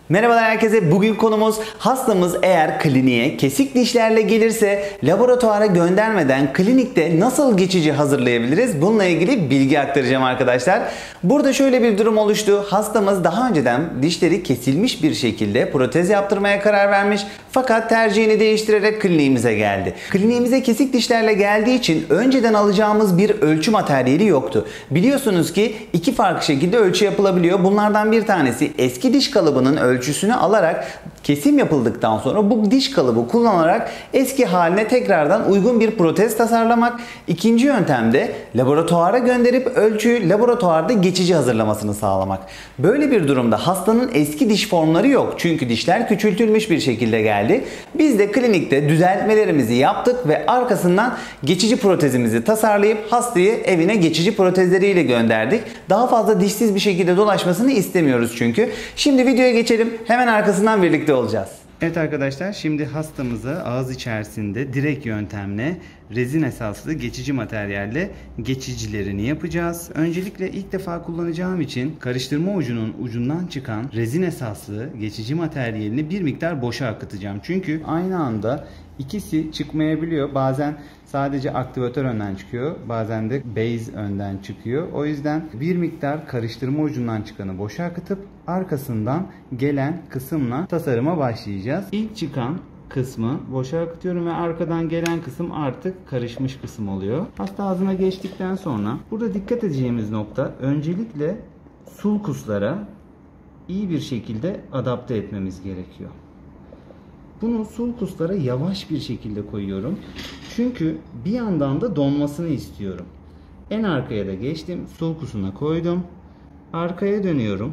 Merhabalar herkese. Bugün konumuz hastamız eğer kliniğe kesik dişlerle gelirse laboratuvara göndermeden klinikte nasıl geçici hazırlayabiliriz? Bununla ilgili bilgi aktaracağım arkadaşlar. Burada şöyle bir durum oluştu. Hastamız daha önceden dişleri kesilmiş bir şekilde protez yaptırmaya karar vermiş. Fakat tercihini değiştirerek kliniğimize geldi. Kliniğimize kesik dişlerle geldiği için önceden alacağımız bir ölçü materyali yoktu. Biliyorsunuz ki iki farklı şekilde ölçü yapılabiliyor. Bunlardan bir tanesi eski diş kalıbının ölçüsünü alarak kesim yapıldıktan sonra bu diş kalıbı kullanarak eski haline tekrardan uygun bir protez tasarlamak. İkinci yöntem de laboratuvara gönderip ölçüyü laboratuvarda geçici hazırlamasını sağlamak. Böyle bir durumda hastanın eski diş formları yok. Çünkü dişler küçültülmüş bir şekilde geldi. Biz de klinikte düzeltmelerimizi yaptık ve arkasından geçici protezimizi tasarlayıp hastayı evine geçici protezleriyle gönderdik. Daha fazla dişsiz bir şekilde dolaşmasını istemiyoruz çünkü. Şimdi videoya geçelim. Hemen arkasından birlikte olacağız. Evet arkadaşlar, şimdi hastamıza ağız içerisinde direkt yöntemle rezin esaslı geçici materyalle geçicilerini yapacağız. Öncelikle ilk defa kullanacağım için karıştırma ucunun ucundan çıkan rezin esaslı geçici materyalini bir miktar boşa akıtacağım. Çünkü aynı anda ikisi çıkmayabiliyor. Bazen sadece aktivatör önden çıkıyor. Bazen de base önden çıkıyor. O yüzden bir miktar karıştırma ucundan çıkanı boşa akıtıp arkasından gelen kısımla tasarıma başlayacağız. İlk çıkan kısmı boşa akıtıyorum ve arkadan gelen kısım artık karışmış kısım oluyor. Hasta ağzına geçtikten sonra burada dikkat edeceğimiz nokta öncelikle sulkuslara iyi bir şekilde adapte etmemiz gerekiyor. Bunu sulkuslara yavaş bir şekilde koyuyorum. Çünkü bir yandan da donmasını istiyorum. En arkaya da geçtim. Sulkusuna koydum. Arkaya dönüyorum.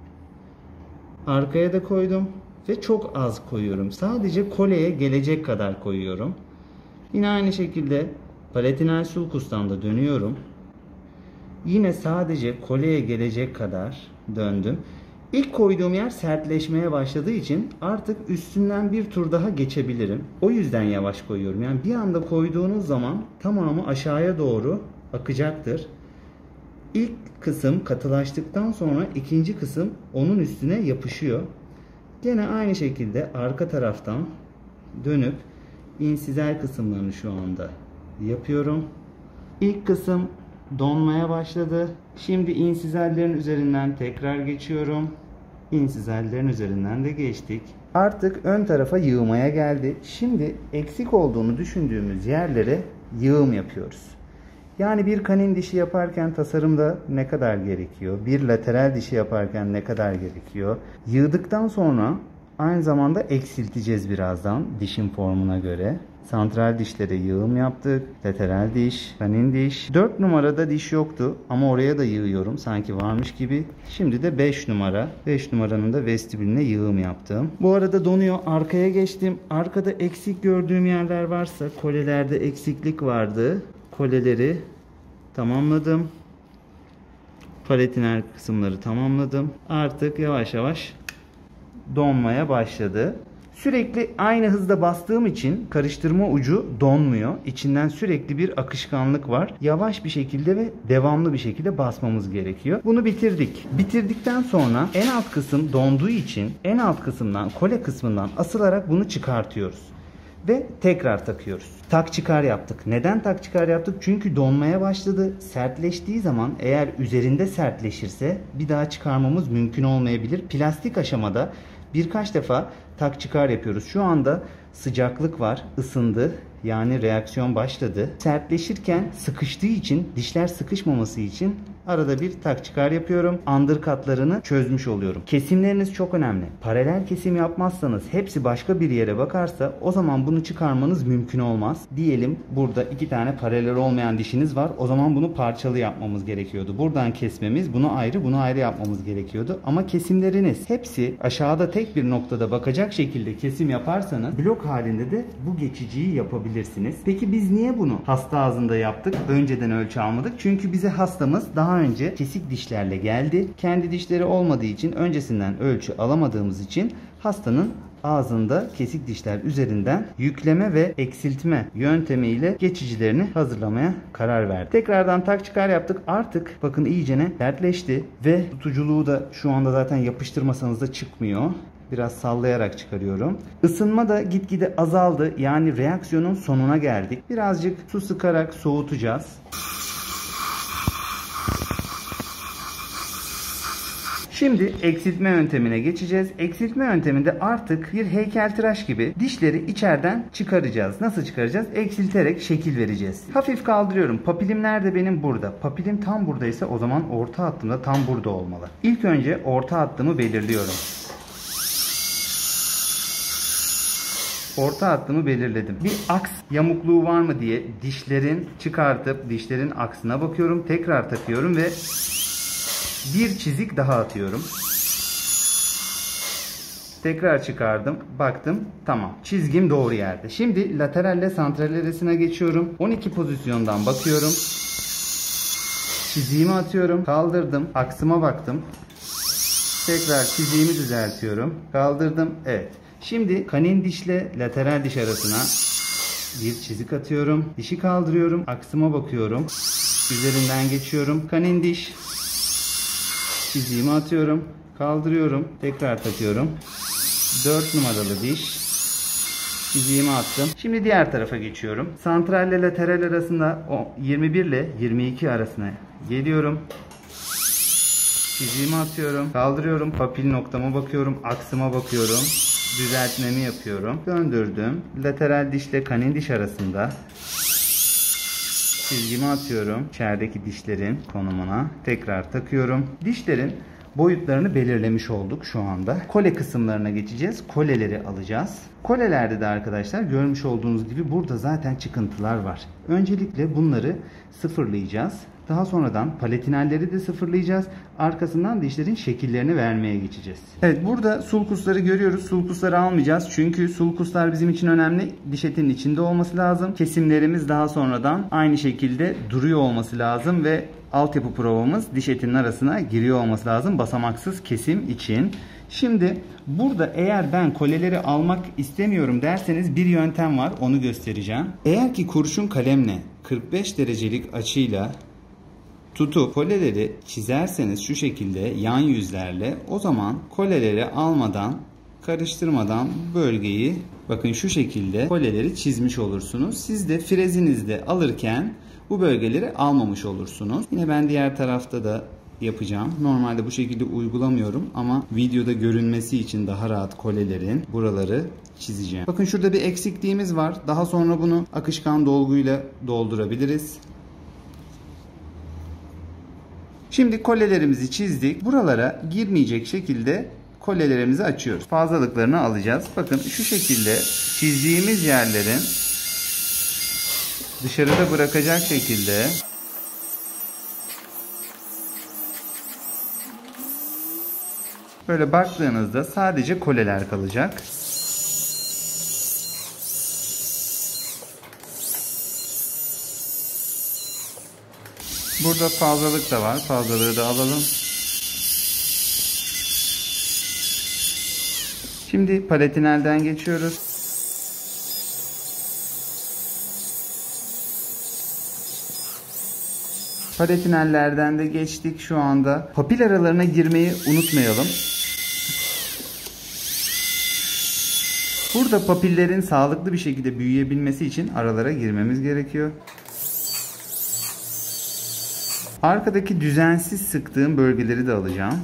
Arkaya da koydum. Ve çok az koyuyorum. Sadece koleye gelecek kadar koyuyorum. Yine aynı şekilde palatinal sulkustan da dönüyorum. Yine sadece koleye gelecek kadar döndüm. İlk koyduğum yer sertleşmeye başladığı için artık üstünden bir tur daha geçebilirim. O yüzden yavaş koyuyorum. Yani bir anda koyduğunuz zaman tamamı aşağıya doğru akacaktır. İlk kısım katılaştıktan sonra ikinci kısım onun üstüne yapışıyor. Gene aynı şekilde arka taraftan dönüp insizel kısımlarını şu anda yapıyorum. İlk kısım donmaya başladı. Şimdi insizallerin üzerinden tekrar geçiyorum. İnsizallerin üzerinden de geçtik. Artık ön tarafa yığmaya geldi. Şimdi eksik olduğunu düşündüğümüz yerlere yığım yapıyoruz. Yani bir kanin dişi yaparken tasarımda ne kadar gerekiyor? Bir lateral dişi yaparken ne kadar gerekiyor? Yığdıktan sonra aynı zamanda eksilteceğiz birazdan dişin formuna göre. Santral dişlere yığım yaptık. Lateral diş, kanin diş. 4 numarada diş yoktu ama oraya da yığıyorum sanki varmış gibi. Şimdi de 5 numara. 5 numaranın da vestibülüne yığım yaptım. Bu arada donuyor. Arkaya geçtim. Arkada eksik gördüğüm yerler varsa, kolelerde eksiklik vardı. Koleleri tamamladım. Palatinal kısımları tamamladım. Artık yavaş yavaş donmaya başladı. Sürekli aynı hızda bastığım için karıştırma ucu donmuyor. İçinden sürekli bir akışkanlık var. Yavaş bir şekilde ve devamlı bir şekilde basmamız gerekiyor. Bunu bitirdik. Bitirdikten sonra en alt kısım donduğu için en alt kısımdan, kole kısmından asılarak bunu çıkartıyoruz. Ve tekrar takıyoruz. Tak çıkar yaptık. Neden tak çıkar yaptık? Çünkü donmaya başladı. Sertleştiği zaman eğer üzerinde sertleşirse bir daha çıkarmamız mümkün olmayabilir. Plastik aşamada birkaç defa tak çıkar yapıyoruz. Şu anda sıcaklık var. Isındı. Yani reaksiyon başladı. Sertleşirken sıkıştığı için, dişler sıkışmaması için arada bir tak çıkar yapıyorum. Undercut'larını çözmüş oluyorum. Kesimleriniz çok önemli. Paralel kesim yapmazsanız, hepsi başka bir yere bakarsa o zaman bunu çıkarmanız mümkün olmaz. Diyelim burada 2 tane paralel olmayan dişiniz var. O zaman bunu parçalı yapmamız gerekiyordu. Buradan kesmemiz, bunu ayrı yapmamız gerekiyordu. Ama kesimleriniz hepsi aşağıda tek bir noktada bakacak şekilde kesim yaparsanız blok halinde de bu geçiciyi yapabilirsiniz. Peki biz niye bunu hasta ağzında yaptık? Önceden ölçü almadık. Çünkü bize hastamız daha önce kesik dişlerle geldi. Kendi dişleri olmadığı için öncesinden ölçü alamadığımız için hastanın ağzında kesik dişler üzerinden yükleme ve eksiltme yöntemiyle geçicilerini hazırlamaya karar verdik. Tekrardan tak çıkar yaptık. Artık bakın iyicene sertleşti ve tutuculuğu da şu anda zaten yapıştırmasanız da çıkmıyor. Biraz sallayarak çıkarıyorum. Isınma da gitgide azaldı. Yani reaksiyonun sonuna geldik. Birazcık su sıkarak soğutacağız. Şimdi eksiltme yöntemine geçeceğiz. Eksiltme yönteminde artık bir heykeltıraş gibi dişleri içeriden çıkaracağız. Nasıl çıkaracağız? Eksilterek şekil vereceğiz. Hafif kaldırıyorum. Papilim nerede benim? Burada. Papilim tam buradaysa o zaman orta hattım da tam burada olmalı. İlk önce orta hattımı belirliyorum. Orta hattımı belirledim. Bir aks yamukluğu var mı diye dişlerin çıkartıp dişlerin aksına bakıyorum. Tekrar takıyorum ve bir çizik daha atıyorum. Tekrar çıkardım. Baktım. Tamam. Çizgim doğru yerde. Şimdi lateralle santral arasına geçiyorum. 12 pozisyondan bakıyorum. Çiziğimi atıyorum. Kaldırdım. Aksıma baktım. Tekrar çiziğimi düzeltiyorum. Kaldırdım. Evet. Şimdi kanin dişle lateral diş arasına bir çizik atıyorum. Dişi kaldırıyorum. Aksıma bakıyorum. Üzerinden geçiyorum. Kanin diş. Çiziğimi atıyorum. Kaldırıyorum. Tekrar takıyorum. 4 numaralı diş. Çiziğimi attım. Şimdi diğer tarafa geçiyorum. Santral ile lateral arasında 21 ile 22 arasına geliyorum. Çiziğimi atıyorum. Kaldırıyorum. Papil noktama bakıyorum. Aksıma bakıyorum. Düzeltmemi yapıyorum. Döndürdüm. Lateral dişle kanin diş arasında çizgimi atıyorum. İçerideki dişlerin konumuna. Tekrar takıyorum. Dişlerin boyutlarını belirlemiş olduk şu anda. Kole kısımlarına geçeceğiz. Koleleri alacağız. Kolelerde de arkadaşlar görmüş olduğunuz gibi burada zaten çıkıntılar var. Öncelikle bunları sıfırlayacağız. Daha sonradan palatinalleri de sıfırlayacağız. Arkasından dişlerin şekillerini vermeye geçeceğiz. Evet, burada sulkusları görüyoruz. Sulkusları almayacağız. Çünkü sulkuslar bizim için önemli. Diş etinin içinde olması lazım. Kesimlerimiz daha sonradan aynı şekilde duruyor olması lazım ve altyapı provamız diş etinin arasına giriyor olması lazım. Basamaksız kesim için. Şimdi burada eğer ben koleleri almak istemiyorum derseniz bir yöntem var. Onu göstereceğim. Eğer ki kurşun kalemle 45 derecelik açıyla tutup koleleri çizerseniz şu şekilde yan yüzlerle, o zaman koleleri almadan, karıştırmadan bölgeyi bakın şu şekilde koleleri çizmiş olursunuz. Siz de frezinizde alırken bu bölgeleri almamış olursunuz. Yine ben diğer tarafta da yapacağım. Normalde bu şekilde uygulamıyorum ama videoda görünmesi için daha rahat kolelerin buraları çizeceğim. Bakın şurada bir eksikliğimiz var. Daha sonra bunu akışkan dolguyla doldurabiliriz. Şimdi kolelerimizi çizdik. Buralara girmeyecek şekilde kolelerimizi açıyoruz. Fazlalıklarını alacağız. Bakın şu şekilde çizdiğimiz yerlerin dışarıda bırakacak şekilde böyle baktığınızda sadece koleler kalacak. Burada fazlalık da var. Fazlalığı da alalım. Şimdi palatinelden geçiyoruz. Palatinellerden de geçtik şu anda. Papil aralarına girmeyi unutmayalım. Burada papillerin sağlıklı bir şekilde büyüyebilmesi için aralara girmemiz gerekiyor. Arkadaki düzensiz sıktığım bölgeleri de alacağım.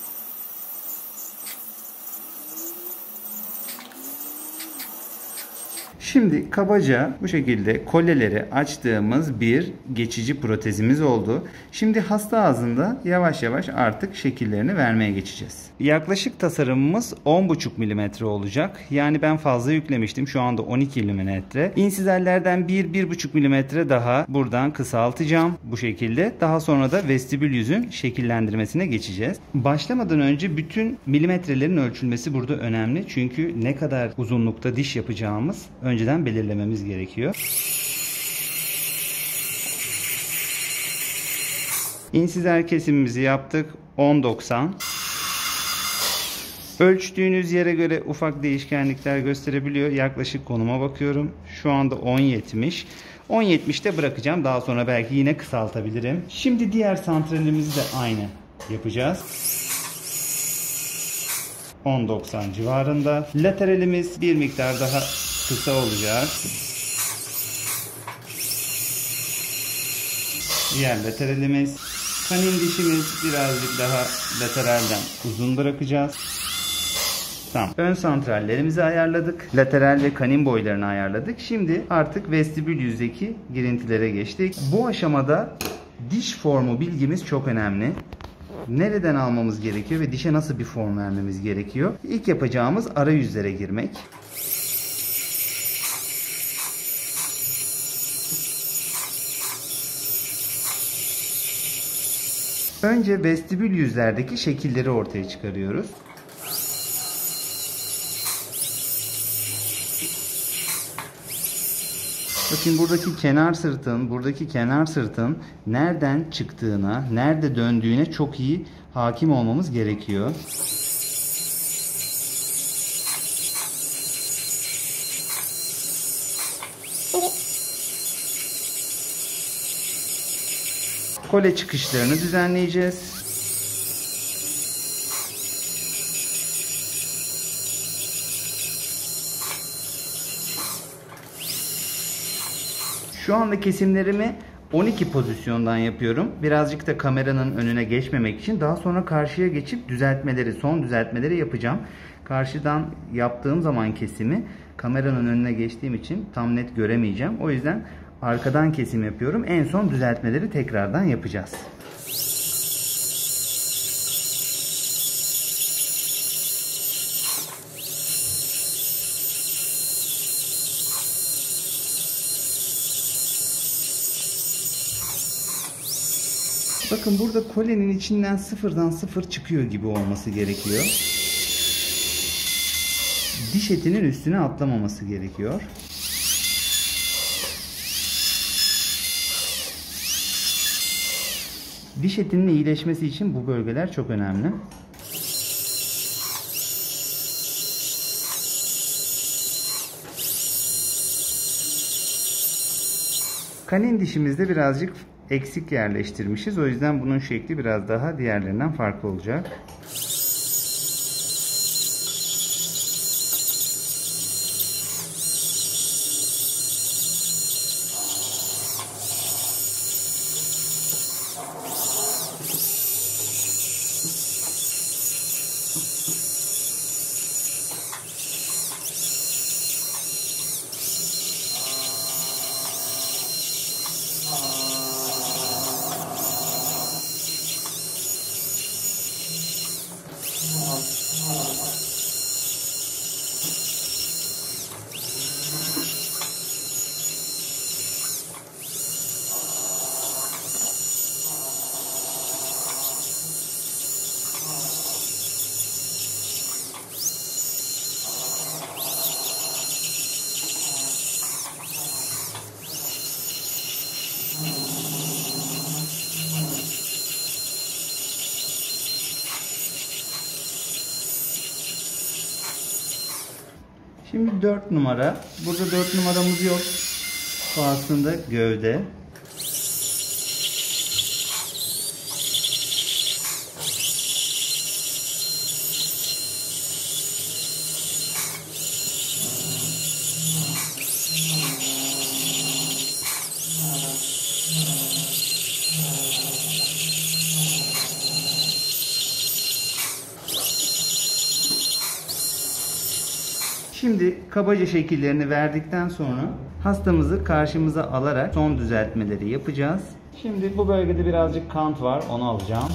Şimdi kabaca bu şekilde koleleri açtığımız bir geçici protezimiz oldu. Şimdi hasta ağzında yavaş yavaş artık şekillerini vermeye geçeceğiz. Yaklaşık tasarımımız 10,5 mm olacak. Yani ben fazla yüklemiştim. Şu anda 12 mm. İnsizellerden 1-1,5 mm daha buradan kısaltacağım bu şekilde. Daha sonra da vestibül yüzün şekillendirmesine geçeceğiz. Başlamadan önce bütün milimetrelerin ölçülmesi burada önemli. Çünkü ne kadar uzunlukta diş yapacağımız önceden belirlememiz gerekiyor. İnsizel kesimimizi yaptık. 10-90. Ölçtüğünüz yere göre ufak değişkenlikler gösterebiliyor. Yaklaşık konuma bakıyorum. Şu anda 10-70. 10-70'te bırakacağım. Daha sonra belki yine kısaltabilirim. Şimdi diğer santralimizi de aynı yapacağız. 10.90 civarında. Lateralimiz bir miktar daha kısa olacak. Diğer lateralimiz. Kanin dişimiz birazcık daha lateralden uzun bırakacağız. Tamam. Ön santrallerimizi ayarladık. Lateral ve kanin boylarını ayarladık. Şimdi artık vestibül yüzdeki girintilere geçtik. Bu aşamada diş formu bilgimiz çok önemli. Nereden almamız gerekiyor ve dişe nasıl bir form vermemiz gerekiyor? İlk yapacağımız arayüzlere girmek. Önce vestibül yüzlerdeki şekilleri ortaya çıkarıyoruz. Bakın buradaki kenar sırtın nereden çıktığına, nerede döndüğüne çok iyi hakim olmamız gerekiyor. Kole çıkışlarını düzenleyeceğiz. Şu anda kesimlerimi 12 pozisyondan yapıyorum. Birazcık da kameranın önüne geçmemek için daha sonra karşıya geçip son düzeltmeleri yapacağım. Karşıdan yaptığım zaman kesimi kameranın önüne geçtiğim için tam net göremeyeceğim. O yüzden arkadan kesim yapıyorum. En son düzeltmeleri tekrardan yapacağız. Bakın burada kolenin içinden sıfırdan sıfır çıkıyor gibi olması gerekiyor. Diş etinin üstüne atlamaması gerekiyor. Diş etinin iyileşmesi için bu bölgeler çok önemli. Kanin dişimizde birazcık eksik yerleştirmişiz. O yüzden bunun şekli biraz daha diğerlerinden farklı olacak. Şimdi 4 numara. Burada 4 numaramız yok. Bu aslında gövde. Şimdi kabaca şekillerini verdikten sonra hastamızı karşımıza alarak son düzeltmeleri yapacağız. Şimdi bu bölgede birazcık kant var, onu alacağım.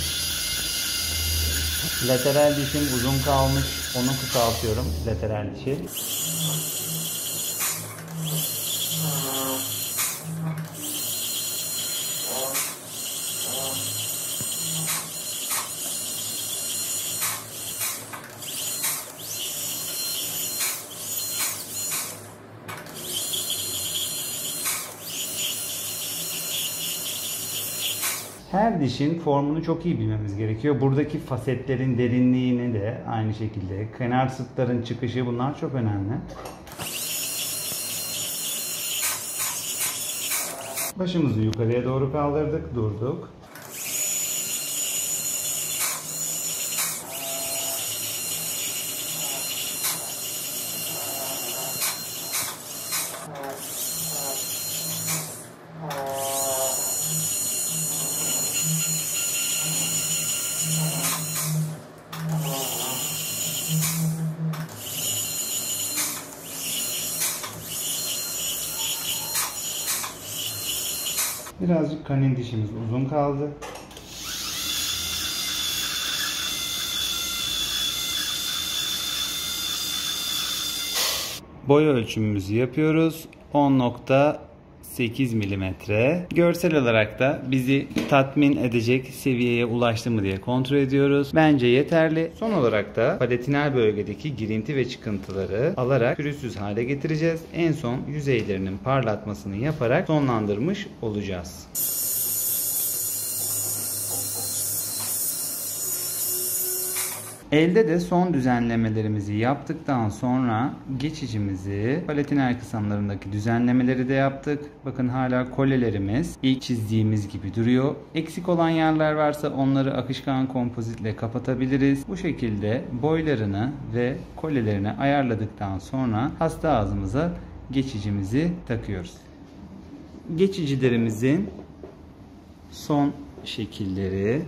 Lateral dişim uzun kalmış, onu kısaltıyorum, lateral dişi. Her dişin formunu çok iyi bilmemiz gerekiyor. Buradaki fasetlerin derinliğini de aynı şekilde. Kenar sırtların çıkışı, bunlar çok önemli. Başımızı yukarıya doğru kaldırdık, durduk. Birazcık kanin dişimiz uzun kaldı. Boy ölçümümüzü yapıyoruz. 10.8 milimetre. Görsel olarak da bizi tatmin edecek seviyeye ulaştı mı diye kontrol ediyoruz. Bence yeterli. Son olarak da palatinal bölgedeki girinti ve çıkıntıları alarak pürüzsüz hale getireceğiz. En son yüzeylerinin parlatmasını yaparak sonlandırmış olacağız. Elde de son düzenlemelerimizi yaptıktan sonra geçicimizi palatinal kısımlarındaki düzenlemeleri de yaptık. Bakın hala kolyelerimiz ilk çizdiğimiz gibi duruyor. Eksik olan yerler varsa onları akışkan kompozitle kapatabiliriz. Bu şekilde boylarını ve kolyelerini ayarladıktan sonra hasta ağzımıza geçicimizi takıyoruz. Geçicilerimizin son şekilleri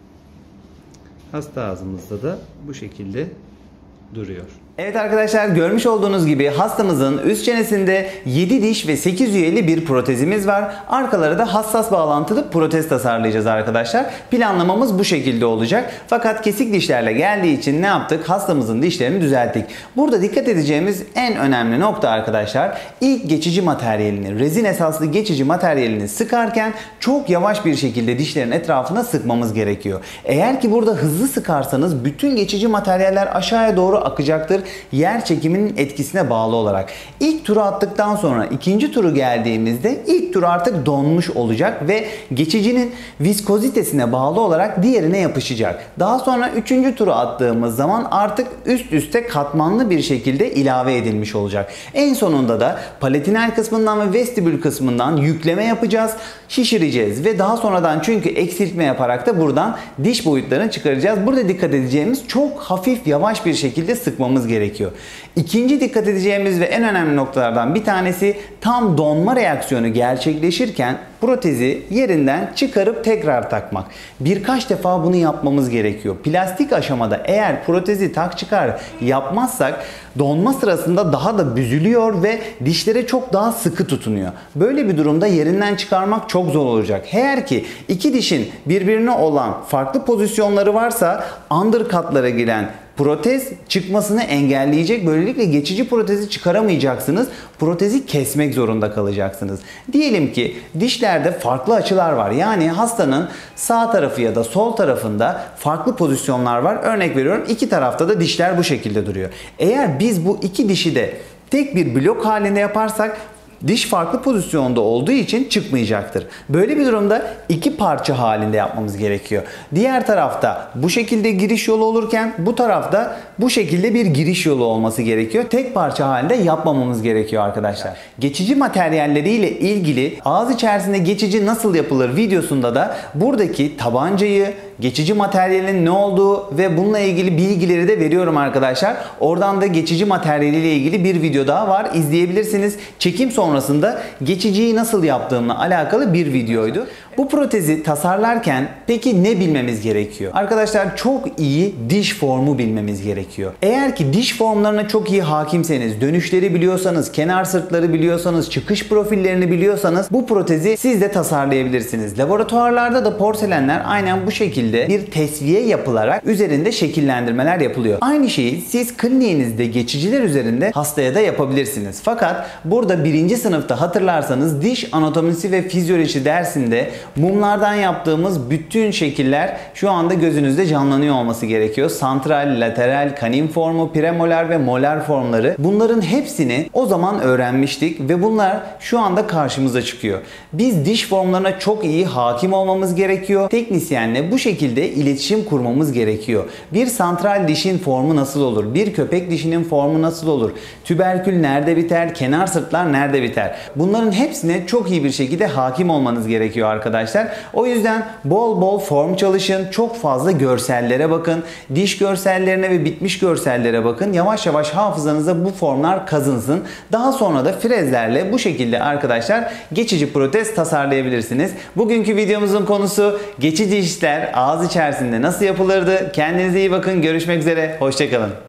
hasta ağzımızda da bu şekilde duruyor. Evet arkadaşlar, görmüş olduğunuz gibi hastamızın üst çenesinde 7 diş ve 8 üyeli bir protezimiz var. Arkalara da hassas bağlantılı protez tasarlayacağız arkadaşlar. Planlamamız bu şekilde olacak. Fakat kesik dişlerle geldiği için ne yaptık? Hastamızın dişlerini düzelttik. Burada dikkat edeceğimiz en önemli nokta arkadaşlar, ilk geçici materyalini, rezin esaslı geçici materyalini sıkarken çok yavaş bir şekilde dişlerin etrafına sıkmamız gerekiyor. Eğer ki burada hızlı sıkarsanız bütün geçici materyaller aşağıya doğru akacaktır. Yer çekiminin etkisine bağlı olarak. İlk turu attıktan sonra ikinci turu geldiğimizde ilk tur artık donmuş olacak ve geçicinin viskozitesine bağlı olarak diğerine yapışacak. Daha sonra üçüncü turu attığımız zaman artık üst üste katmanlı bir şekilde ilave edilmiş olacak. En sonunda da palatinal kısmından ve vestibül kısmından yükleme yapacağız, şişireceğiz ve daha sonradan çünkü eksiltme yaparak da buradan diş boyutlarını çıkaracağız. Burada dikkat edeceğimiz çok hafif yavaş bir şekilde sıkmamız gerekiyor. İkinci dikkat edeceğimiz ve en önemli noktalardan bir tanesi, tam donma reaksiyonu gerçekleşirken protezi yerinden çıkarıp tekrar takmak. Birkaç defa bunu yapmamız gerekiyor. Plastik aşamada eğer protezi tak çıkar yapmazsak donma sırasında daha da büzülüyor ve dişlere çok daha sıkı tutunuyor. Böyle bir durumda yerinden çıkarmak çok zor olacak. Eğer ki iki dişin birbirine olan farklı pozisyonları varsa undercut'lara giren protez çıkmasını engelleyecek. Böylelikle geçici protezi çıkaramayacaksınız. Protezi kesmek zorunda kalacaksınız. Diyelim ki dişlerde farklı açılar var. Yani hastanın sağ tarafı ya da sol tarafında farklı pozisyonlar var. Örnek veriyorum, iki tarafta da dişler bu şekilde duruyor. Eğer biz bu iki dişi de tek bir blok halinde yaparsak diş farklı pozisyonda olduğu için çıkmayacaktır. Böyle bir durumda iki parça halinde yapmamız gerekiyor. Diğer tarafta bu şekilde giriş yolu olurken bu tarafta bu şekilde bir giriş yolu olması gerekiyor. Tek parça halinde yapmamamız gerekiyor arkadaşlar. Geçici materyalleriyle ilgili ağız içerisinde geçici nasıl yapılır videosunda da buradaki tabancayı, geçici materyalin ne olduğu ve bununla ilgili bilgileri de veriyorum arkadaşlar. Oradan da geçici materyaliyle ilgili bir video daha var, izleyebilirsiniz. Çekim sonrasında geçiciyi nasıl yaptığımla alakalı bir videoydu. Bu protezi tasarlarken peki ne bilmemiz gerekiyor? Arkadaşlar çok iyi diş formu bilmemiz gerekiyor. Eğer ki diş formlarına çok iyi hakimseniz, dönüşleri biliyorsanız, kenar sırtları biliyorsanız, çıkış profillerini biliyorsanız bu protezi siz de tasarlayabilirsiniz. Laboratuvarlarda da porselenler aynen bu şekilde bir tesviye yapılarak üzerinde şekillendirmeler yapılıyor. Aynı şeyi siz kliniğinizde geçiciler üzerinde hastaya da yapabilirsiniz. Fakat burada birinci sınıfta hatırlarsanız diş anatomisi ve fizyoloji dersinde mumlardan yaptığımız bütün şekiller şu anda gözünüzde canlanıyor olması gerekiyor. Santral, lateral, kanin formu, premolar ve molar formları, bunların hepsini o zaman öğrenmiştik ve bunlar şu anda karşımıza çıkıyor. Biz diş formlarına çok iyi hakim olmamız gerekiyor. Teknisyenle bu şekilde iletişim kurmamız gerekiyor. Bir santral dişin formu nasıl olur? Bir köpek dişinin formu nasıl olur? Tüberkül nerede biter? Kenar sırtlar nerede biter? Bunların hepsine çok iyi bir şekilde hakim olmanız gerekiyor arkadaşlar. O yüzden bol bol form çalışın. Çok fazla görsellere bakın. Diş görsellerine ve bitmiş görsellere bakın. Yavaş yavaş hafızanıza bu formlar kazınsın. Daha sonra da frezlerle bu şekilde arkadaşlar geçici protez tasarlayabilirsiniz. Bugünkü videomuzun konusu geçici dişler ağız içerisinde nasıl yapılırdı? Kendinize iyi bakın. Görüşmek üzere. Hoşça kalın.